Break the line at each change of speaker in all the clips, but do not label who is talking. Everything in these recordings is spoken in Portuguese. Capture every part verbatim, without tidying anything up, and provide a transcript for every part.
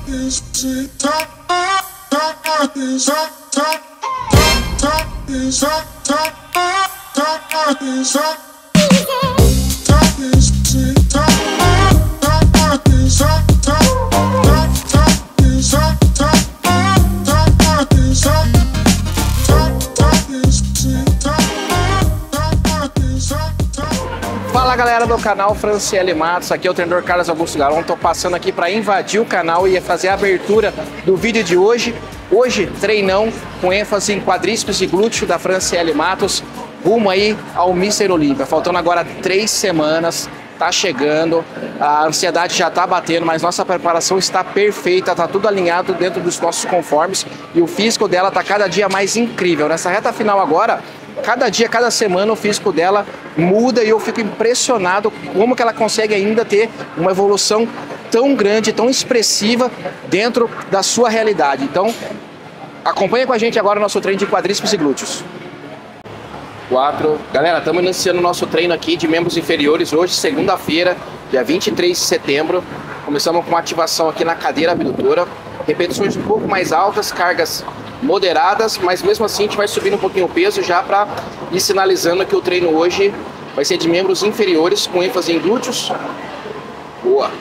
Fala galera do canal Franciele Matos, aqui é o treinador Carlos Augusto Galon. Tô passando aqui para invadir o canal e fazer a abertura do vídeo de hoje. Hoje, treinão com ênfase em quadríceps e glúteo da Franciele Matos, rumo aí ao Mister Olímpia. Faltando agora três semanas, tá chegando, a ansiedade já tá batendo, mas nossa preparação está perfeita, tá tudo alinhado dentro dos nossos conformes e o físico dela tá cada dia mais incrível. Nessa reta final agora, cada dia, cada semana o físico dela muda e eu fico impressionado como que ela consegue ainda ter uma evolução tão grande, tão expressiva dentro da sua realidade. Então, acompanha com a gente agora o nosso treino de quadríceps e glúteos. Quatro. Galera, estamos iniciando o nosso treino aqui de membros inferiores hoje, segunda-feira, dia vinte e três de setembro. Começamos com uma ativação aqui na cadeira abdutora. Repetições um pouco mais altas, cargas moderadas, mas mesmo assim a gente vai subindo um pouquinho o peso já para ir sinalizando que o treino hoje vai ser de membros inferiores com ênfase em glúteos. Boa.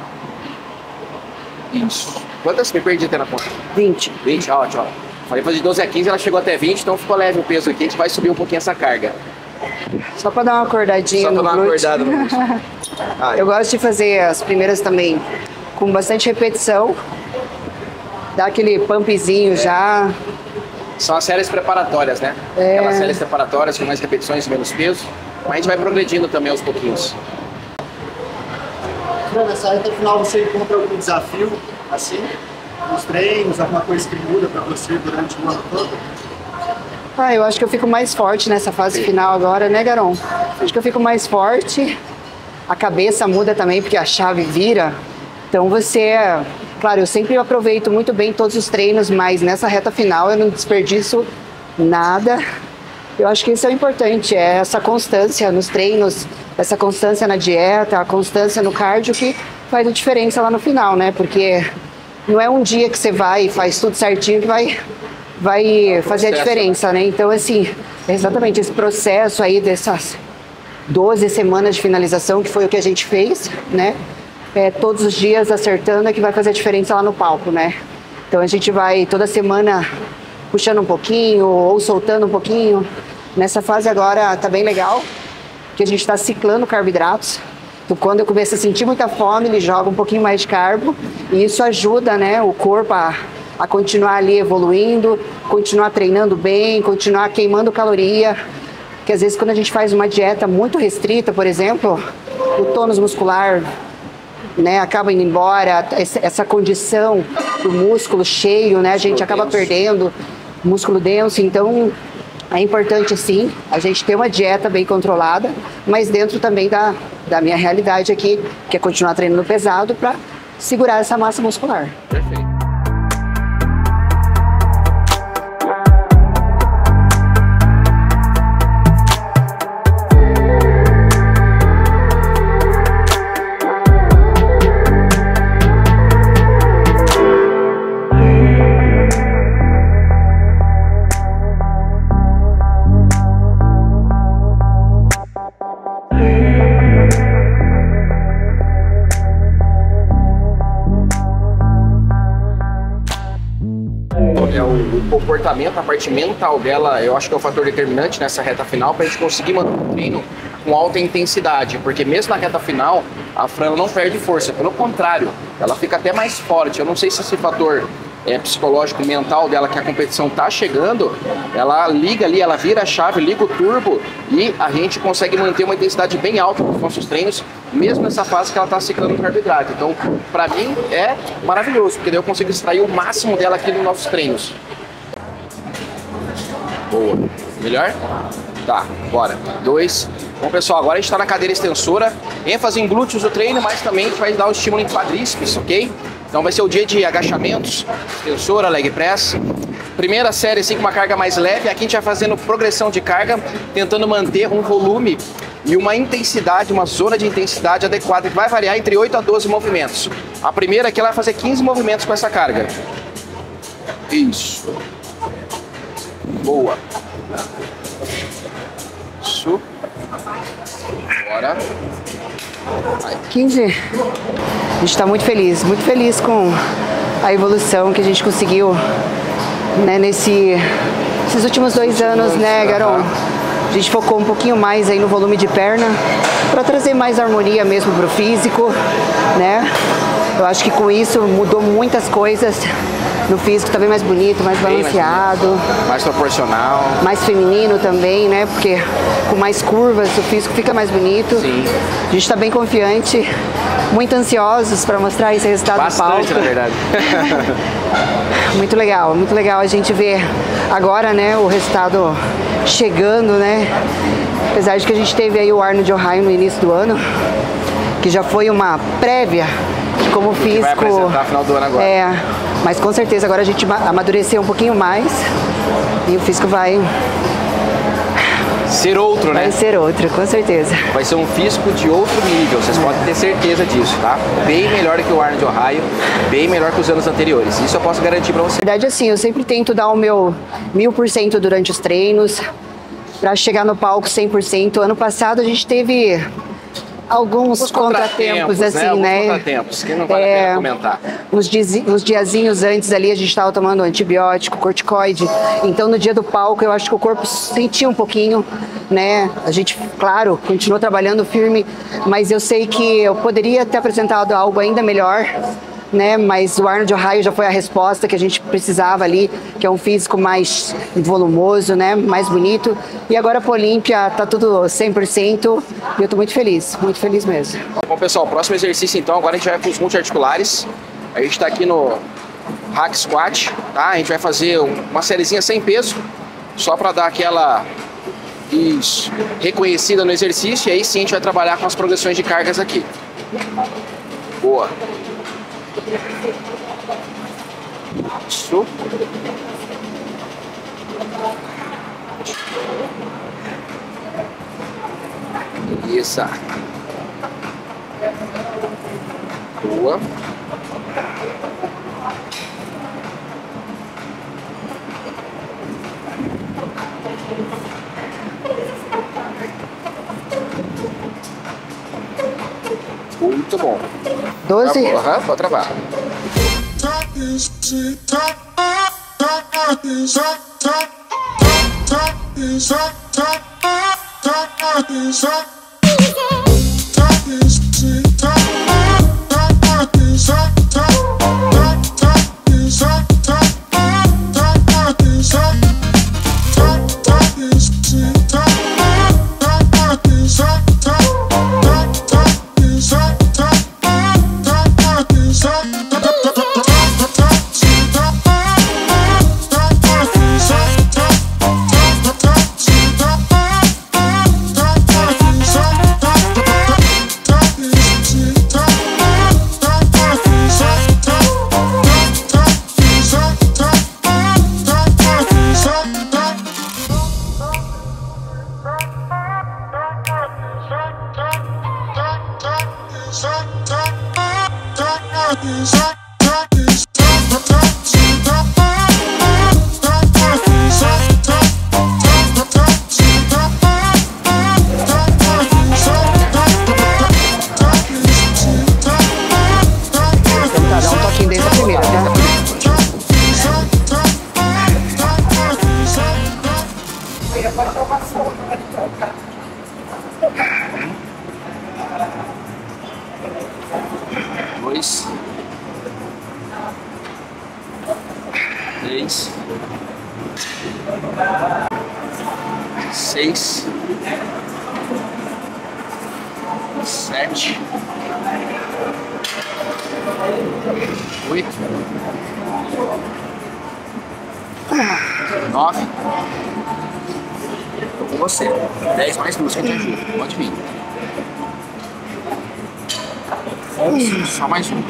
Isso. Quantas me perdi até na conta?
vinte.
vinte, ótimo. Falei fazer de doze a quinze, ela chegou até vinte, então ficou leve o peso aqui, a gente vai subir um pouquinho essa carga.
Só para dar uma acordadinha
Só
no
pra dar uma
glúteo.
acordada no glúteo. Ah,
Eu gosto de fazer as primeiras também com bastante repetição. Dá aquele pumpzinho já.
São as séries preparatórias, né?
É.
Aquelas séries preparatórias com mais repetições e menos peso. Mas a gente vai progredindo também aos pouquinhos.
Nessa reta final você encontra algum desafio, assim, nos treinos, alguma coisa que muda para você durante o ano todo?
Ah, eu acho que eu fico mais forte nessa fase final agora, né, Garon? Acho que eu fico mais forte. A cabeça muda também, porque a chave vira. Então você... Claro, eu sempre aproveito muito bem todos os treinos, mas nessa reta final eu não desperdiço nada. Eu acho que isso é o importante, é essa constância nos treinos, essa constância na dieta, a constância no cardio que faz a diferença lá no final, né? Porque não é um dia que você vai e faz tudo certinho que vai, vai fazer a diferença, né? Então, assim, exatamente esse processo aí dessas doze semanas de finalização, que foi o que a gente fez, né? É, todos os dias acertando é que vai fazer a diferença lá no palco, né? Então a gente vai toda semana puxando um pouquinho ou soltando um pouquinho. Nessa fase agora tá bem legal, que a gente está ciclando carboidratos. Então quando eu começo a sentir muita fome, ele joga um pouquinho mais de carbo e isso ajuda, né, o corpo a, a continuar ali evoluindo, continuar treinando bem, continuar queimando caloria. Porque às vezes quando a gente faz uma dieta muito restrita, por exemplo, o tônus muscular, né, acaba indo embora, essa condição do músculo cheio, né, a gente acaba perdendo músculo denso. Então é importante sim a gente ter uma dieta bem controlada, mas dentro também da, da minha realidade aqui, que é continuar treinando pesado para segurar essa massa muscular.
Perfeito. É, o, o comportamento, a parte mental dela, eu acho que é o fator determinante nessa reta final para a gente conseguir manter o treino com alta intensidade, porque mesmo na reta final a Fran não perde força, pelo contrário, ela fica até mais forte. Eu não sei se esse fator é, psicológico, mental dela, que a competição tá chegando, ela liga ali, ela vira a chave, liga o turbo e a gente consegue manter uma intensidade bem alta nos nossos treinos, mesmo nessa fase que ela tá ciclando carboidrato. Então, pra mim, é maravilhoso, porque daí eu consigo extrair o máximo dela aqui nos nossos treinos. Boa. Melhor? Tá, bora. Dois. Bom, pessoal, agora a gente tá na cadeira extensora, ênfase em glúteos do treino, mas também a gente vai dar um estímulo em quadríceps, ok? Então vai ser o dia de agachamentos, extensora, leg press. Primeira série assim com uma carga mais leve, aqui a gente vai fazendo progressão de carga, tentando manter um volume e uma intensidade, uma zona de intensidade adequada que vai variar entre oito a doze movimentos. A primeira aqui ela vai fazer quinze movimentos com essa carga. Isso. Boa. Isso. Bora.
quinze. A gente está muito feliz, muito feliz com a evolução que a gente conseguiu, né, nesse, nesses últimos dois anos, né, Garon? A gente focou um pouquinho mais aí no volume de perna para trazer mais harmonia mesmo pro físico, né? Eu acho que com isso mudou muitas coisas no físico, também mais bonito, mais balanceado,
mais, bonito, mais proporcional,
mais feminino também, né? Porque com mais curvas o físico fica mais bonito.
Sim.
A gente está bem confiante, muito ansiosos para mostrar esse resultado
Bastante,
no palco.
na verdade.
Muito legal, muito legal a gente ver agora, né, o resultado chegando, né? Apesar de que a gente teve aí o Arnold Ohio no início do ano, que já foi uma prévia de como o físico...
Vai apresentar no final do ano agora.
É, mas com certeza agora a gente amadureceu um pouquinho mais e o físico vai...
Ser outro, né?
Vai ser outro, com certeza.
Vai ser um físico de outro nível, vocês podem ter certeza disso, tá? Bem melhor que o Arnold Ohio, bem melhor que os anos anteriores. Isso eu posso garantir pra você.
Na verdade, assim, eu sempre tento dar o meu mil por cento durante os treinos, pra chegar no palco cem por cento. Ano passado a gente teve alguns
Os
contratempos,
contratempos,
assim,
né? Alguns
né?
contratempos, que não vale
É,
a pena comentar.
Uns, dizi, uns diazinhos antes ali a gente estava tomando antibiótico, corticoide. Então no dia do palco eu acho que o corpo sentia um pouquinho, né? A gente, claro, continuou trabalhando firme, mas eu sei que eu poderia ter apresentado algo ainda melhor, né? Mas o Arnold Ohio já foi a resposta que a gente precisava ali, que é um físico mais volumoso, né? Mais bonito. E agora para a Olímpia tá tudo cem por cento e eu tô muito feliz, muito feliz mesmo.
Bom, pessoal, próximo exercício então, agora a gente vai para os multiarticulares. A gente está aqui no Hack Squat, tá? A gente vai fazer uma sériezinha sem peso, só para dar aquela isso, reconhecida no exercício, e aí sim a gente vai trabalhar com as progressões de cargas aqui. Boa. Isso. Isso. Boa. Muito bom.
doze?
Aham, pode travar. Dois, três, seis, sete, oito, nove. Tô com você. Dez mais duas que eu te ajudo. Pode vir. onze, só mais um.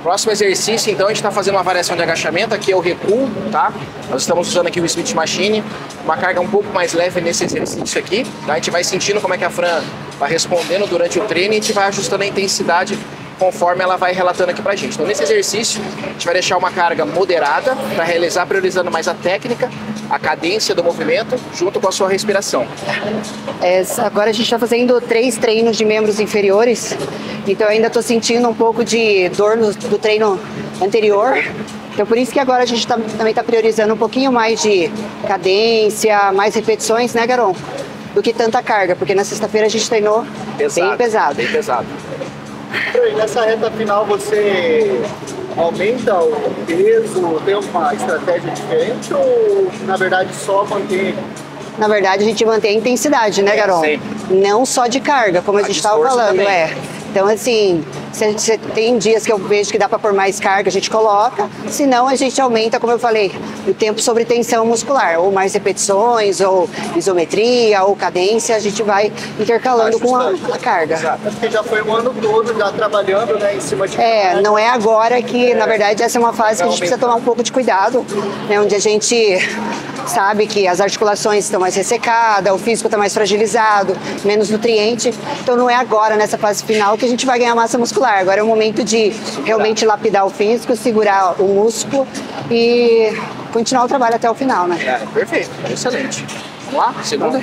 Próximo exercício, então, a gente está fazendo uma variação de agachamento, aqui é o recuo, tá? Nós estamos usando aqui o Smith Machine, uma carga um pouco mais leve nesse exercício aqui, tá? A gente vai sentindo como é que a Fran vai respondendo durante o treino e a gente vai ajustando a intensidade conforme ela vai relatando aqui pra gente. Então, nesse exercício, a gente vai deixar uma carga moderada para realizar, priorizando mais a técnica, a cadência do movimento, junto com a sua respiração.
É, agora a gente está fazendo três treinos de membros inferiores, então eu ainda estou sentindo um pouco de dor no, do treino anterior. Então por isso que agora a gente tá, também está priorizando um pouquinho mais de cadência, mais repetições, né, Garon? Do que tanta carga, porque na sexta-feira a gente treinou pesado, bem pesado.
Bem pesado.
E nessa reta final você aumenta o peso, tem uma estratégia diferente ou na verdade só mantém?
Na verdade a gente mantém a intensidade, né, Garon?
É,
não só de carga, como a, a gente estava falando, também. é. Então assim, se, se tem dias que eu vejo que dá para pôr mais carga, a gente coloca, senão a gente aumenta, como eu falei, o tempo sobre tensão muscular, ou mais repetições, ou isometria, ou cadência, a gente vai intercalando com a, a carga.
Exato, porque já foi o ano todo já trabalhando, né, em cima de...
É, não é agora que, é. na verdade, essa é uma fase que a gente precisa tomar um pouco de cuidado, né, onde a gente sabe que as articulações estão mais ressecadas, o físico está mais fragilizado, menos nutriente, então não é agora, nessa fase final, que a gente vai ganhar massa muscular. Agora é o momento de realmente lapidar o físico, segurar o músculo e continuar o trabalho até o final, né?
É, perfeito, excelente. Vamos lá, segunda.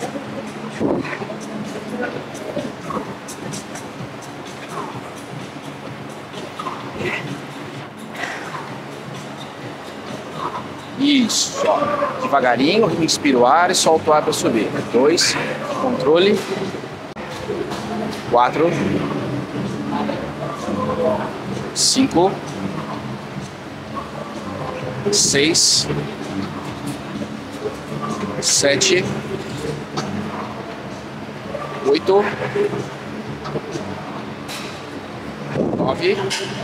Isso, ó. Devagarinho, inspira o ar e solta o ar para subir. Dois, controle. Quatro. Cinco. Seis. Sete. Oito. Nove.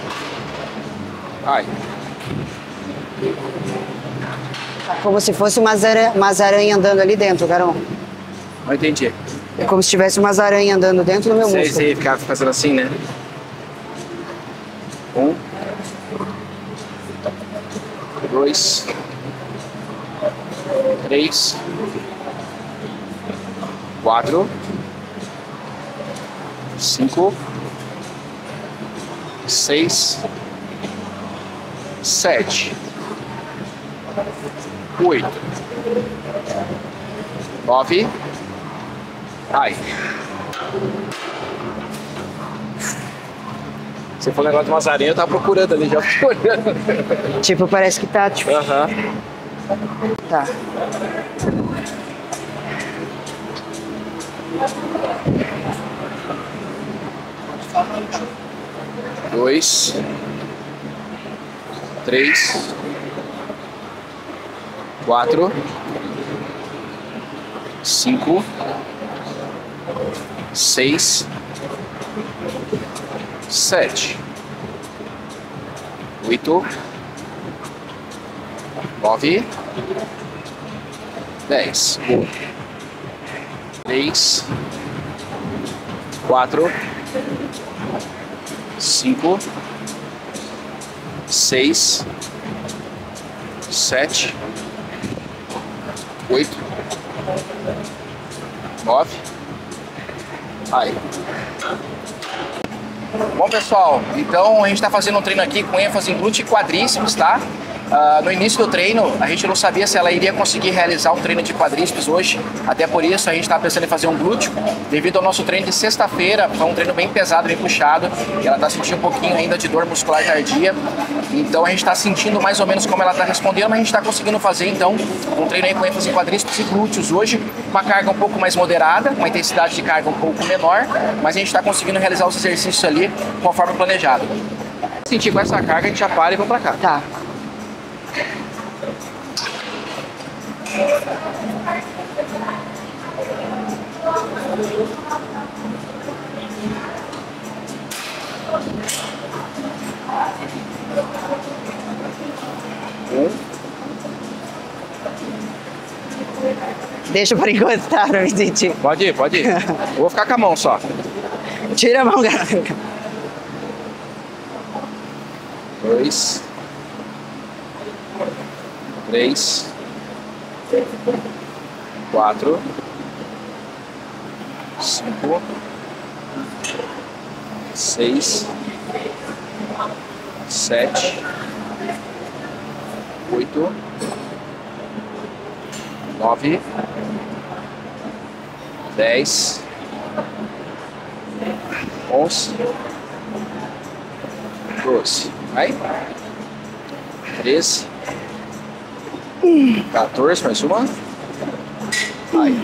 Ai.
Como se fosse umas aranhas umas aranha andando ali dentro, Garon.
Não entendi.
É como se tivesse umas aranhas andando dentro do meu
Sei,
músculo.
sei, ficava fazendo assim, né? Um. Dois. Três. Quatro. Cinco. Seis. Sete. Oito. Nove. Ai. Você falou negócio de umas aranhas, eu tava procurando ali, já procurando.
Tipo, parece que tá, tipo...
Aham.
Tá.
Dois. Três. Quatro. Cinco. Seis. Sete. Oito. Nove. Dez. Um. Três. Quatro. Cinco. Seis. Sete. Oito. Nove. Aí. Bom, pessoal, então a gente está fazendo um treino aqui com ênfase em glúteo e quadríceps, tá? Uh, no início do treino, a gente não sabia se ela iria conseguir realizar um treino de quadríceps hoje, até por isso a gente está pensando em fazer um glúteo, devido ao nosso treino de sexta-feira, foi um treino bem pesado, bem puxado, e ela está sentindo um pouquinho ainda de dor muscular tardia, então a gente está sentindo mais ou menos como ela está respondendo, mas a gente está conseguindo fazer então um treino aí com ênfase em quadríceps e glúteos hoje, uma carga um pouco mais moderada, uma intensidade de carga um pouco menor, mas a gente está conseguindo realizar os exercícios ali conforme planejado. Sentir com essa carga, a gente já para e vamos para cá.
Tá.
Um.
Deixa por encostar pra me sentir.
Pode ir, pode ir. Eu vou ficar com a mão só.
Tira a mão, garoto.
dois, três, quatro, cinco, seis, sete, oito, nove, dez, onze, doze, vai, treze, quatorze, mais uma, vai.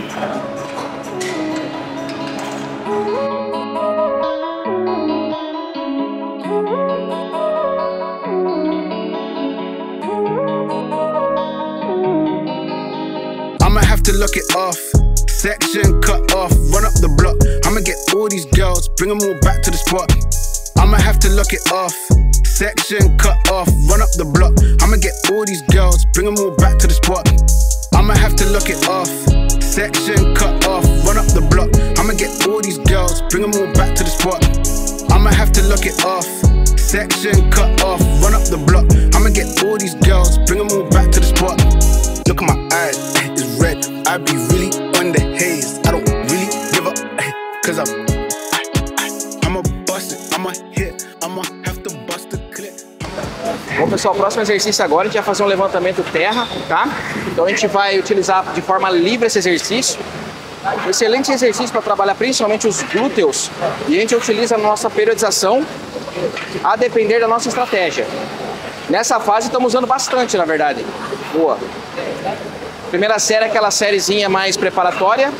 I'ma have to look it off. Section cut off, run up the block. I'ma get all these girls, bring them all back to the spot. I'ma have to look it off. Section cut off, run up the block. I'ma get all these girls, bring them all back to the spot. I'ma have to look it off. Section cut off, run up the block. I'ma get all these girls, bring them all back to the spot. I'ma have to look it off. Section cut off, run up the block. I'ma get all these girls, bring them all back to the spot. Look at my eyes, it's red. I be really on the haze. I don't really give up, cause I'm I, I, I'ma bust it, I'ma hit, I'ma have to bust the clip.
Bom, pessoal, o próximo exercício agora a gente vai fazer um levantamento terra, tá? Então a gente vai utilizar de forma livre esse exercício. Excelente exercício para trabalhar principalmente os glúteos. E a gente utiliza a nossa periodização a depender da nossa estratégia. Nessa fase estamos usando bastante, na verdade. Boa. Primeira série é aquela sériezinha mais preparatória,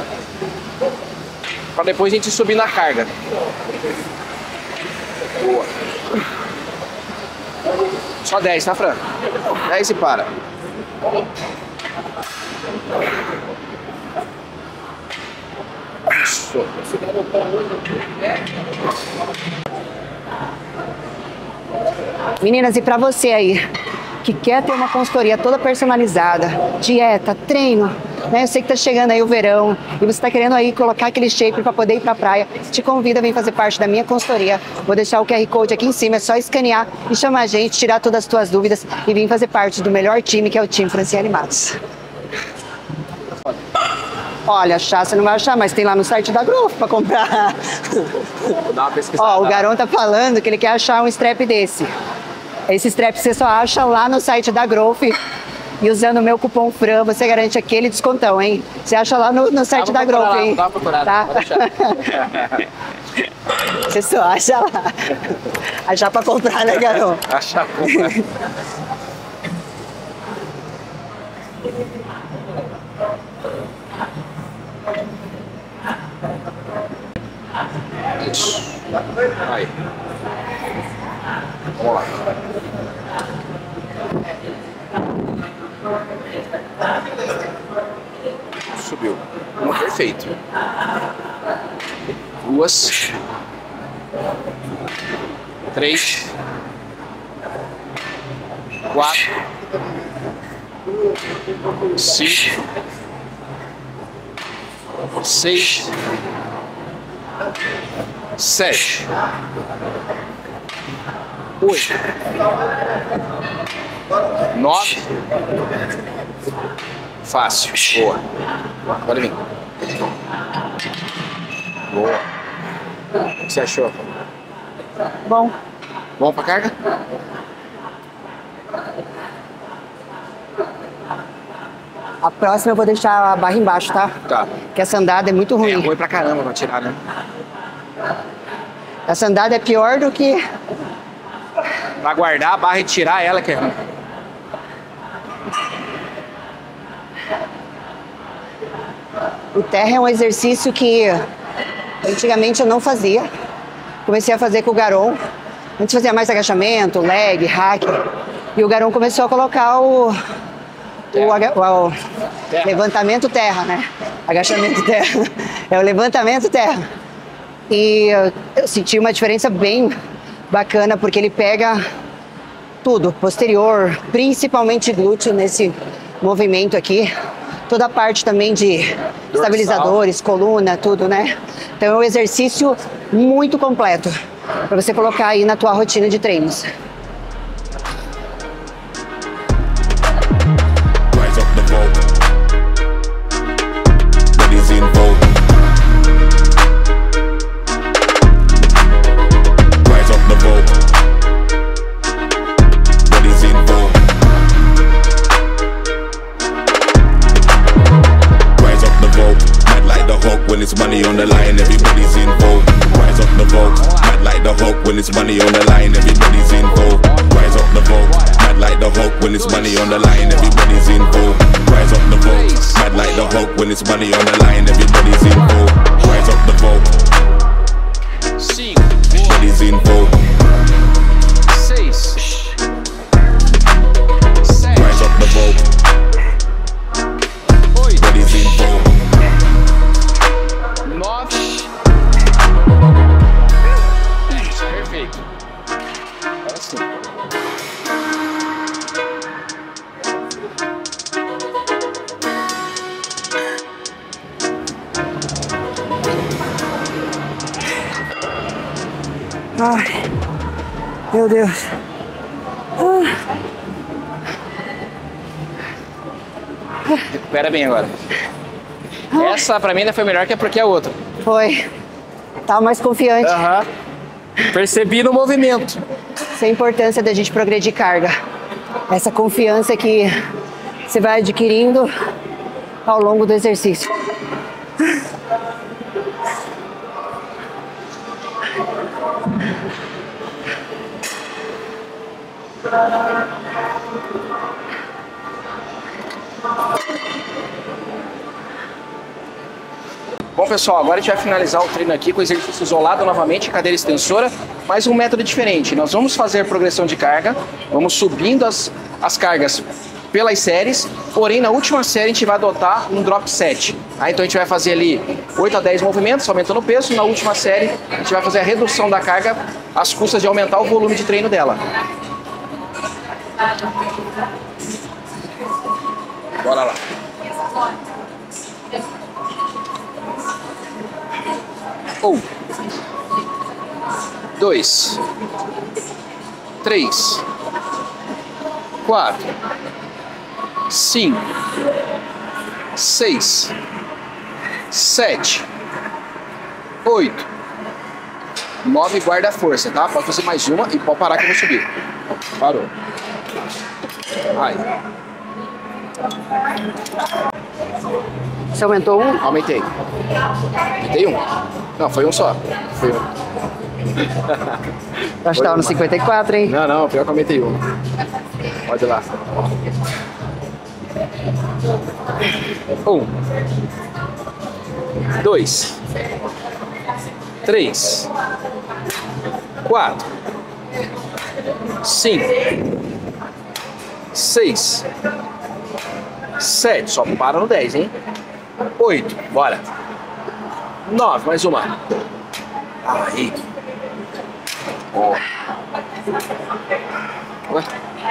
para depois a gente subir na carga. Boa. Só dez, tá, Fran? dez e para. Isso.
Meninas, e para você aí que quer ter uma consultoria toda personalizada, dieta, treino, né? Eu sei que tá chegando aí o verão e você tá querendo aí colocar aquele shape para poder ir pra praia, te convido a vir fazer parte da minha consultoria. Vou deixar o Q R Code aqui em cima, é só escanear e chamar a gente, tirar todas as tuas dúvidas e vir fazer parte do melhor time, que é o time Franciele Matos. Olha, achar você não vai achar, mas tem lá no site da Growth para comprar.
Vou dar uma pesquisada.
Ó, o Garão tá falando que ele quer achar um strap desse. Esse strap você só acha lá no site da Growth. E usando o meu cupom Fran, você garante aquele descontão, hein? Você acha lá no, no site da Growth, hein?
Dá uma procurada,
tá?
pode deixar.
Você só acha lá. Achar pra comprar, né, Garão?
Achar pra comprar. Isso. Aí. Vamos lá. Subiu. Um perfeito. Duas. Três. Quatro. Cinco. Seis. Sete. Oito. Nove. Fácil. Boa. Pode vir. Boa. O que você achou?
Bom.
Bom pra carga?
A próxima eu vou deixar a barra embaixo, tá?
Tá.
Porque essa andada é muito ruim.
É ruim pra caramba pra tirar, né?
Essa andada é pior do que...
Pra guardar a barra e tirar ela, que é ruim.
O terra é um exercício que antigamente eu não fazia. Comecei a fazer com o Garon. Antes fazia mais agachamento, leg, hack. E o Garon começou a colocar o, o, aga- o- o
Terra.
levantamento terra, né? Agachamento terra. É o levantamento terra. E eu- eu senti uma diferença bem bacana, porque ele pega tudo, posterior, principalmente glúteo nesse movimento aqui. Toda a parte também de estabilizadores, coluna, tudo, né? Então é um exercício muito completo para você colocar aí na tua rotina de treinos.
when it's money on the line, everybody's involved. Rise up the vote, mad like the Hulk when it's money on the line, everybody's involved. Rise up the vote, mad like the Hulk when it's money on the line, everybody's involved. Rise up the vote, mad like the Hulk when it's money on the line, everybody's involved. Rise up the vote, everybody's involved. Rise up the vote, everybody's involved.
Perfeito. Agora sim.
Ai, meu Deus. Ah.
Recupera bem agora. Essa pra mim ainda foi melhor que porque a outra.
Foi. Tava mais confiante.
Aham. Uhum. Percebi no movimento.
Essa é a importância da gente progredir carga. Essa confiança que você vai adquirindo ao longo do exercício.
Bom, pessoal, agora a gente vai finalizar o treino aqui com o exercício isolado novamente, cadeira extensora, mas um método diferente. Nós vamos fazer progressão de carga, vamos subindo as, as cargas pelas séries, porém na última série a gente vai adotar um drop set. Ah, então a gente vai fazer ali oito a dez movimentos, aumentando o peso. Na última série a gente vai fazer a redução da carga às custas de aumentar o volume de treino dela. Bora lá. Um, dois, três, quatro, cinco, seis, sete, oito, nove. Guarda a força, tá? Pode fazer mais uma e pode parar que eu vou subir. Parou. Vai.
Você aumentou um?
Aumentei. Aumentei um. Não, foi um só. Foi um.
Acho que tava no cinquenta e quatro, hein?
Não, não, pior que aumentei um. Pode ir lá. Um. Dois. Três. Quatro. Cinco. Seis. Sete. Só para no dez, hein? Oito. Bora. Nove. Mais uma. Aí. Ó. Ué.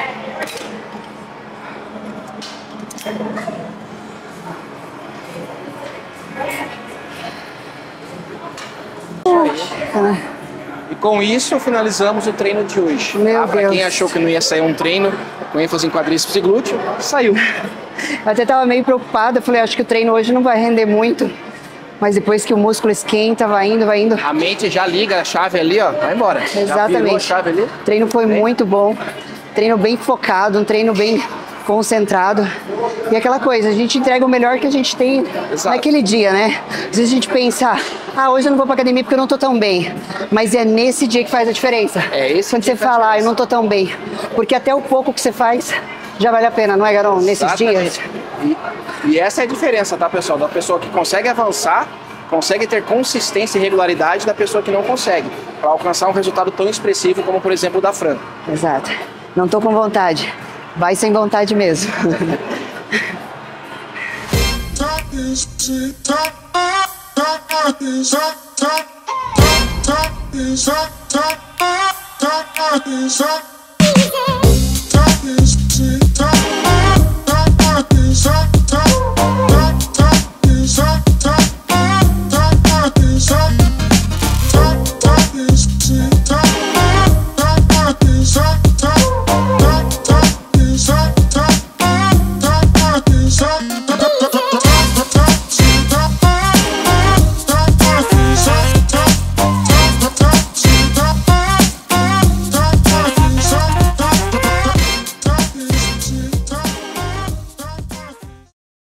E com isso finalizamos o treino de hoje.
Meu
tá? Pra
Deus.
quem achou que não ia sair um treino com ênfase em quadríceps e glúteo, saiu.
Eu até tava meio preocupada, eu falei, acho que o treino hoje não vai render muito. Mas depois que o músculo esquenta, vai indo, vai indo.
A mente já liga a chave ali, ó, vai embora. Já virou a
Exatamente.
chave ali.
O treino foi
Bem.
muito bom. Treino bem focado, um treino bem concentrado. E aquela coisa, a gente entrega o melhor que a gente tem
Exato.
naquele dia, né? Às vezes a gente pensa, ah, hoje eu não vou pra academia porque eu não tô tão bem. Mas é nesse dia que faz a diferença.
É esse
Quando
dia
você
que faz a
fala, ah, eu
diferença.
não tô tão bem. Porque até o pouco que você faz já vale a pena, não é, Garon? Nesses
Exatamente.
dias.
E, e essa é a diferença, tá, pessoal? Da pessoa que consegue avançar, consegue ter consistência e regularidade da pessoa que não consegue, para alcançar um resultado tão expressivo como, por exemplo, o da Fran.
Exato. Não tô com vontade. Vai sem vontade mesmo.
Top